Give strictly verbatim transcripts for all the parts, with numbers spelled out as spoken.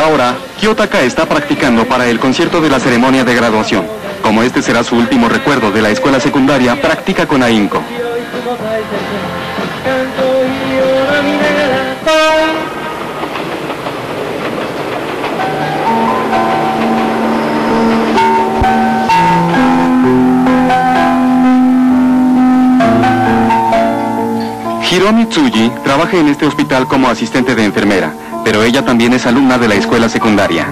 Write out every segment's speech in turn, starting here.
Ahora, Kiyotaka está practicando para el concierto de la ceremonia de graduación. Como este será su último recuerdo de la escuela secundaria, practica con ahínco. Hiromi Tsuji trabaja en este hospital como asistente de enfermera, pero ella también es alumna de la escuela secundaria.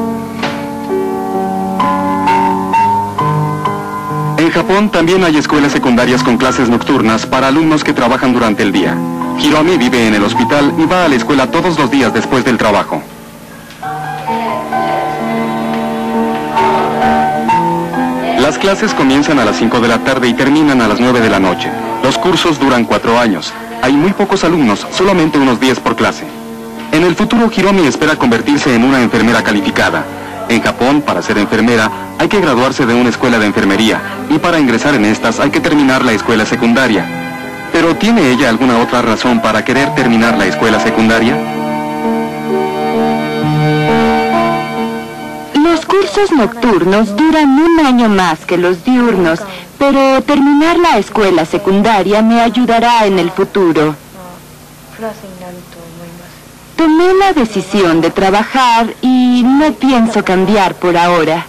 En Japón también hay escuelas secundarias con clases nocturnas para alumnos que trabajan durante el día. Hiromi vive en el hospital y va a la escuela todos los días después del trabajo. Las clases comienzan a las cinco de la tarde y terminan a las nueve de la noche. Los cursos duran cuatro años. Hay muy pocos alumnos, solamente unos diez por clase. En el futuro, Hiromi espera convertirse en una enfermera calificada. En Japón, para ser enfermera, hay que graduarse de una escuela de enfermería, y para ingresar en estas hay que terminar la escuela secundaria. ¿Pero tiene ella alguna otra razón para querer terminar la escuela secundaria? Los cursos nocturnos duran un año más que los diurnos, pero terminar la escuela secundaria me ayudará en el futuro. Tomé la decisión de trabajar y no pienso cambiar por ahora.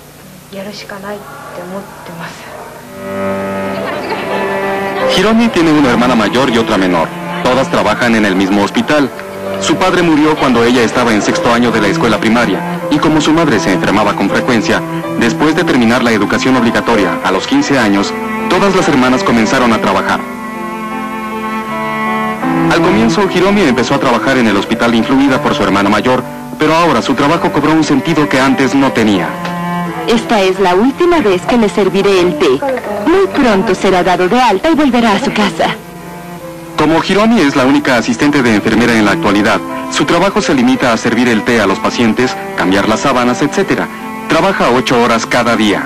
Hiromi tiene una hermana mayor y otra menor. Todas trabajan en el mismo hospital. Su padre murió cuando ella estaba en sexto año de la escuela primaria, y como su madre se enfermaba con frecuencia, después de terminar la educación obligatoria a los quince años, todas las hermanas comenzaron a trabajar. Al comienzo, Hiromi empezó a trabajar en el hospital influida por su hermana mayor, pero ahora su trabajo cobró un sentido que antes no tenía. Esta es la última vez que le serviré el té. Muy pronto será dado de alta y volverá a su casa. Como Hiromi es la única asistente de enfermera en la actualidad, su trabajo se limita a servir el té a los pacientes, cambiar las sábanas, etcétera. Trabaja ocho horas cada día.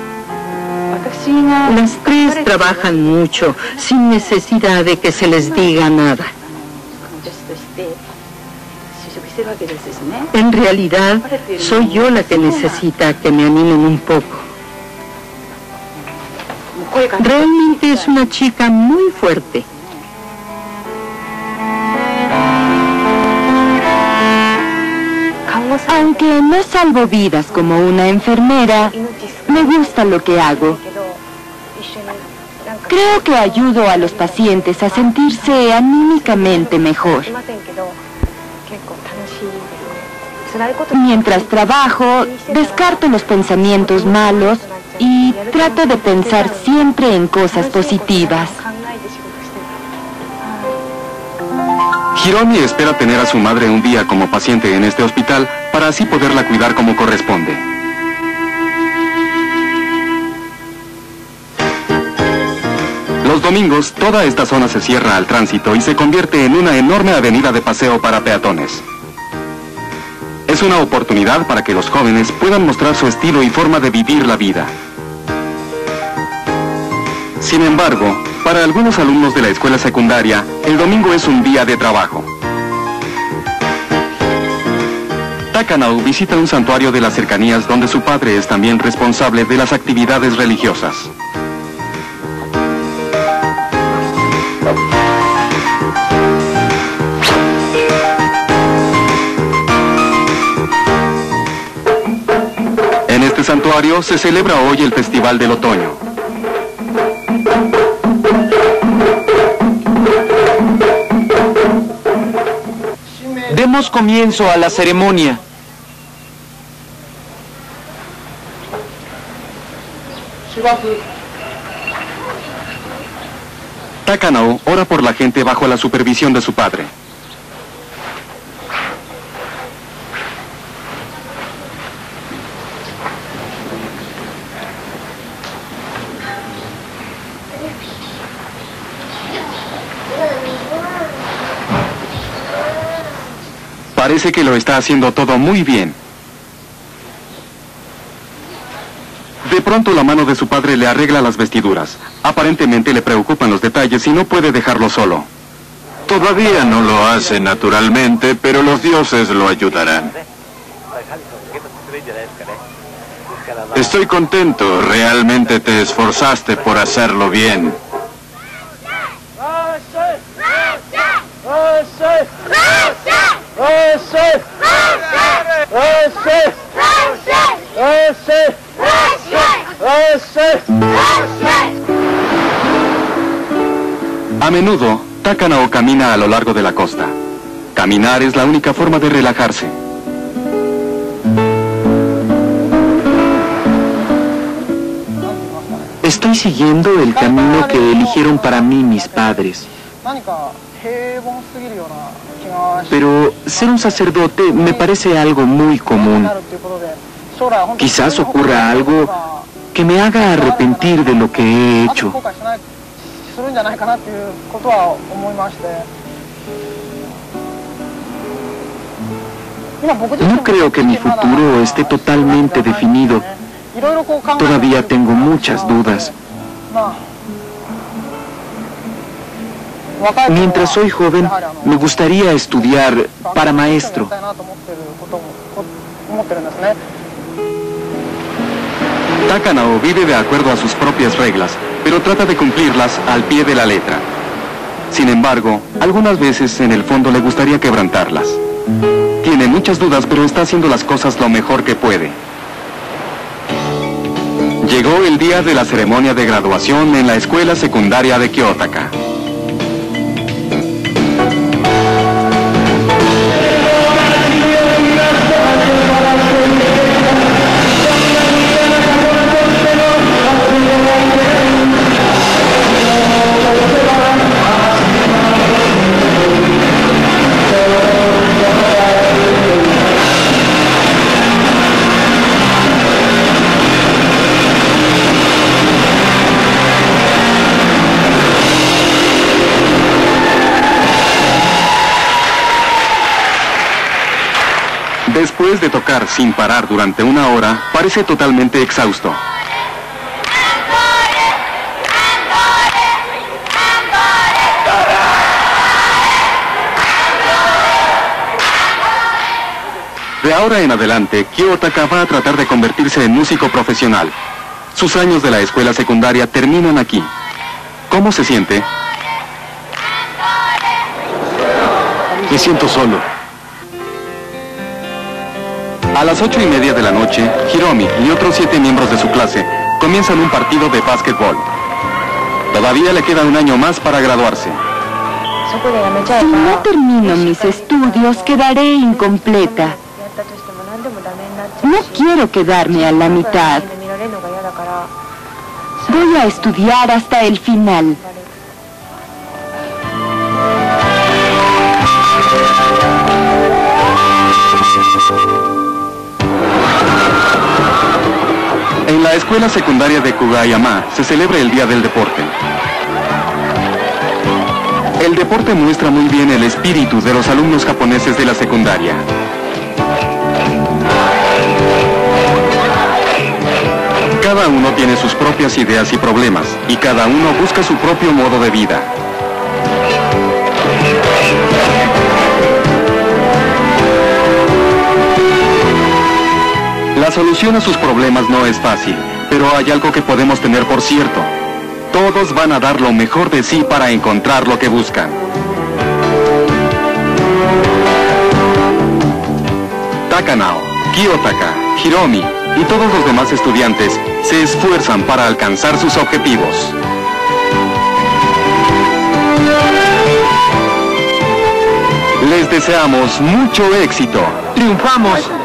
Las tres trabajan mucho, sin necesidad de que se les diga nada. En realidad, soy yo la que necesita que me animen un poco. Realmente es una chica muy fuerte. Aunque no salvo vidas como una enfermera, me gusta lo que hago. Creo que ayudo a los pacientes a sentirse anímicamente mejor. Mientras trabajo, descarto los pensamientos malos y trato de pensar siempre en cosas positivas. Hiromi espera tener a su madre un día como paciente en este hospital para así poderla cuidar como corresponde. Los domingos, toda esta zona se cierra al tránsito y se convierte en una enorme avenida de paseo para peatones. Es una oportunidad para que los jóvenes puedan mostrar su estilo y forma de vivir la vida. Sin embargo, para algunos alumnos de la escuela secundaria, el domingo es un día de trabajo. Takanao visita un santuario de las cercanías donde su padre es también responsable de las actividades religiosas. En este santuario se celebra hoy el Festival del Otoño. Demos comienzo a la ceremonia. Takanao ora por la gente bajo la supervisión de su padre. Parece que lo está haciendo todo muy bien. De pronto la mano de su padre le arregla las vestiduras. Aparentemente le preocupan los detalles y no puede dejarlo solo. Todavía no lo hace naturalmente, pero los dioses lo ayudarán. Estoy contento, realmente te esforzaste por hacerlo bien. A menudo, Takanao camina a lo largo de la costa. Caminar es la única forma de relajarse. Estoy siguiendo el camino que eligieron para mí mis padres. Pero ser un sacerdote me parece algo muy común. Quizás ocurra algo que me haga arrepentir de lo que he hecho. No creo que mi futuro esté totalmente definido. Todavía tengo muchas dudas. Mientras soy joven, me gustaría estudiar para maestro. Takanao vive de acuerdo a sus propias reglas, pero trata de cumplirlas al pie de la letra. Sin embargo, algunas veces en el fondo le gustaría quebrantarlas. Tiene muchas dudas, pero está haciendo las cosas lo mejor que puede. Llegó el día de la ceremonia de graduación en la escuela secundaria de Kiyotaka. Después de tocar sin parar durante una hora, parece totalmente exhausto. De ahora en adelante, Kiyotaka va a tratar de convertirse en músico profesional. Sus años de la escuela secundaria terminan aquí. ¿Cómo se siente? Me siento solo. A las ocho y media de la noche, Hiromi y otros siete miembros de su clase comienzan un partido de básquetbol. Todavía le queda un año más para graduarse. Si no termino mis estudios, quedaré incompleta. No quiero quedarme a la mitad. Voy a estudiar hasta el final. En la escuela secundaria de Kugayama se celebra el Día del Deporte. El deporte muestra muy bien el espíritu de los alumnos japoneses de la secundaria. Cada uno tiene sus propias ideas y problemas, y cada uno busca su propio modo de vida. La solución a sus problemas no es fácil, pero hay algo que podemos tener por cierto. Todos van a dar lo mejor de sí para encontrar lo que buscan. Takanao, Kiyotaka, Hiromi y todos los demás estudiantes se esfuerzan para alcanzar sus objetivos. Les deseamos mucho éxito. ¡Triunfamos!